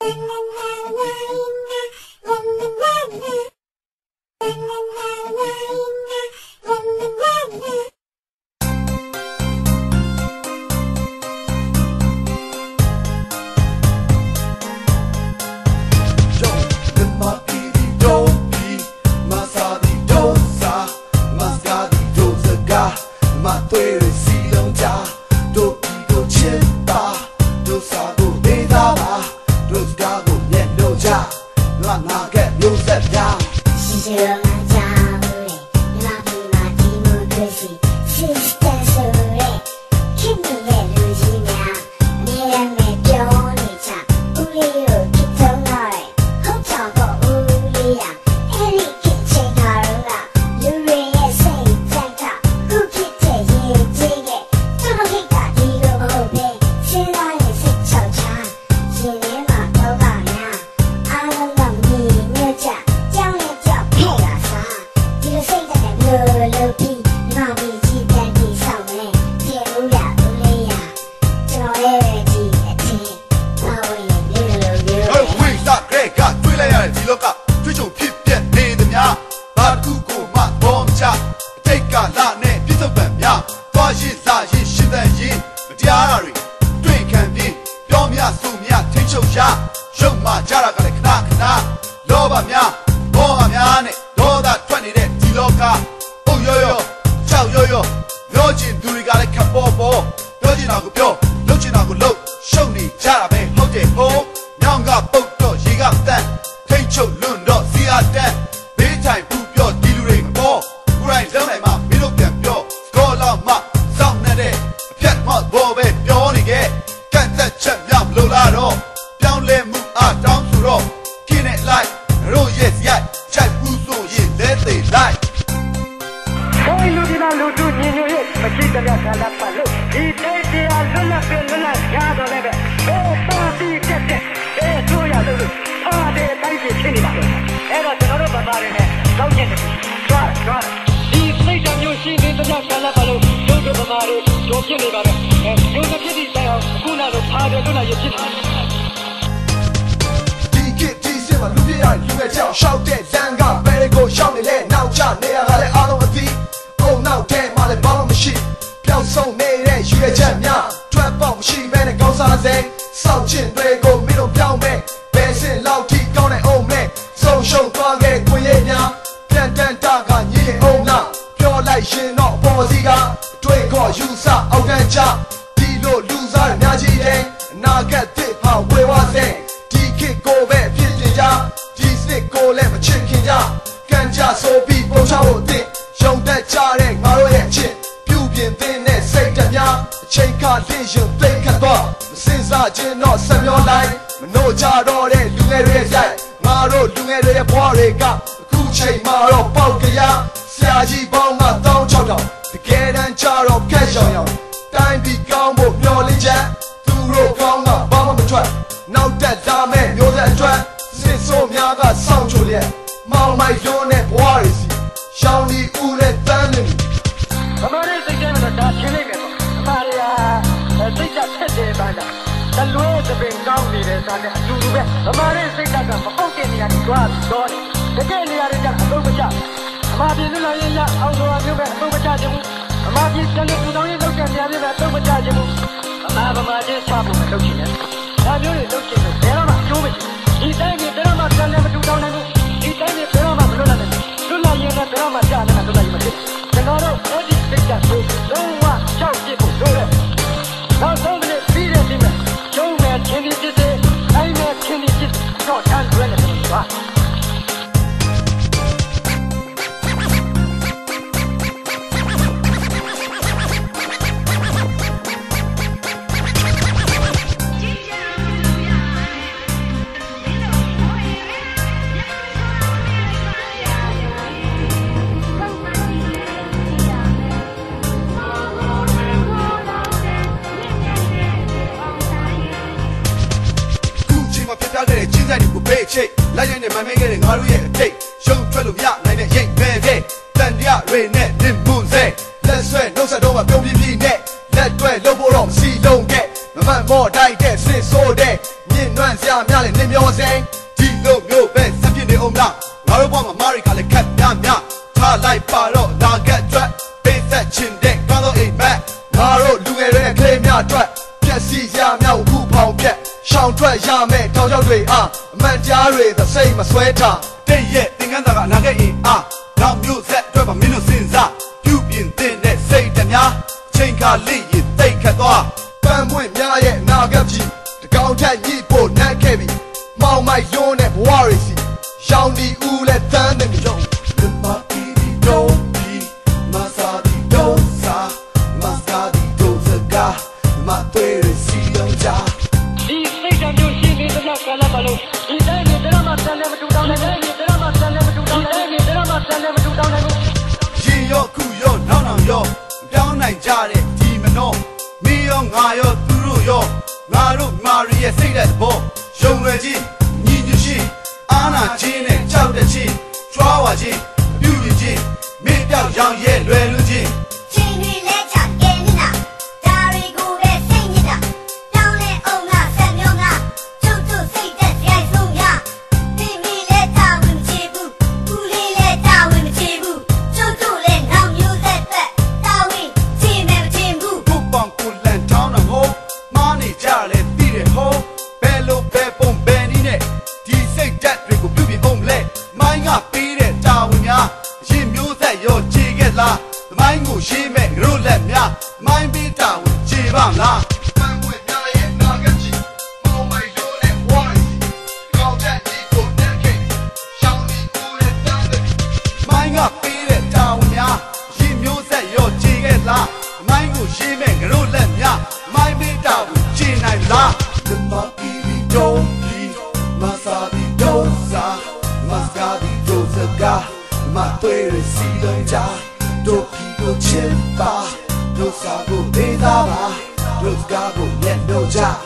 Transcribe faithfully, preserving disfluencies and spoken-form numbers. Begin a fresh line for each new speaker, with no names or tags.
more die dead, say so dead. Nin Nuan Xia Miao Lin Nim Yo ဆောင်ထွက်ရမယ်တောင်ကြောက်တွေအားအမှန်ကြားတွေသစိတ်မဆွဲထား
တဲ့ရဲ့သင်္ကန်းသားကနာခဲ့အင်အားနောက်မျိုးဆက်အတွက်ပါမင်းတို့စဉ်းစားပြုပြင်တဲ့စိတ်တများချိန်ခါလေးရင်တိတ်ခတ်သွား
ပန်းပွင့်များရဲ့နာဂတ်ကြီးတကောင်ထက်ညှိဖို့နှက်ခဲ့ပြီမောင်မိုက်ယွန်းတဲ့ဘဝတွေစီရောင်ဒီဦးလဲတန်းတယ်မျိုး
ဒီပါတီဒီတော့ဒီမဆာဒီတော့စာမဆာဒီတော့စကားမတွေ့ရစီအောင်ကြ
ဒီစိတ်ဓာတ်မျိုးရှိနေတဲ့ကလာမလို့ဒီတိုင်းနဲ့ဒရမဆန်နဲ့မတူတောင်းနိုင်ဘူးဒရမဆန်နဲ့မတူတောင်းနိုင်ဘူးဒရမဆန်နဲ့မတူတောင်းနိုင်ဘူး
ရင်ရောခုရောနောက်နောက်ရောပြောင်းနိုင်ကြတဲ့ဒီမနောမီရောငါရောသူတို့ရောငါတို့မာရီရဲ့စိတ်တဲ့ဘောယုံလွယ်ကြီးညီညွတ်ရှိအာနာချင်းနဲ့ကြောက်တဲ့ချင်းကြွားဝါချင်းပြုပြင်ချင်းမင်းပြောက်ရောင်ရဲလွယ်လူချင်း
ချင်းတွေလဲချကဲနေတာဒါတွေကိုပဲစိတ်ညစ်တာတောင်းလဲအောင်ငါဆက်မျိုးငါကျုပ်တို့စိတ်သက်ရိုက်ဆုံးရဒီမီလဲတာဝင်မချေဘူးဘူးလေးလဲတာဝင်မချေဘူးကျုပ်တို့လဲနောက်မျိုးသက်သက်တာဝင်ချေမယ်မချေဘူး
ဘုပ္ပံကိုလန်တောင်းတော့ဟိုမားနေကြလဲပြီးတယ်ဟိုဘယ်လိုပဲပုံဘယ်နည်းနဲ့ဒီစိတ်ဓာတ်တွေကိုပြုပြင်အောင်လဲမိုင်းကပေးတဲ့တာဝန်များရင်မျိုးသက်ရောခြေခဲ့လားသမိုင်းကိုရှင်းမဲ့ရိုးလက်များမိုင်းပေးတာဝန်ခြေပါမလား
ပန်းပွင့်များရဲ့နာဂတ်ကြီးမောင်မိုက်ယွန်းတဲ့ဘဝတွေစီကောင်းတဲ့ဒီကိုနှက်ခဲ့ရောင်ဒီဦးလဲတန်းတယ်
မိုင်းကပေးတဲ့တာဝန်များရင်မျိုးသက်ရောခြေခဲ့လားသမိုင်းကိုရှင်းမဲ့ရိုးလက်များမိုင်းပေးတာဝန်ခြေနိုင်လားဒီပါတီဒီတော့ဒီမဆာဒီတော့စာမစကားဒီတော့စကားမတွေ့ရစီတော့ကြတို့ဒီကိုချစ်ပါတို့စာကိုဒေးသားပါတို့စကားကိုညံ့တော့ကြ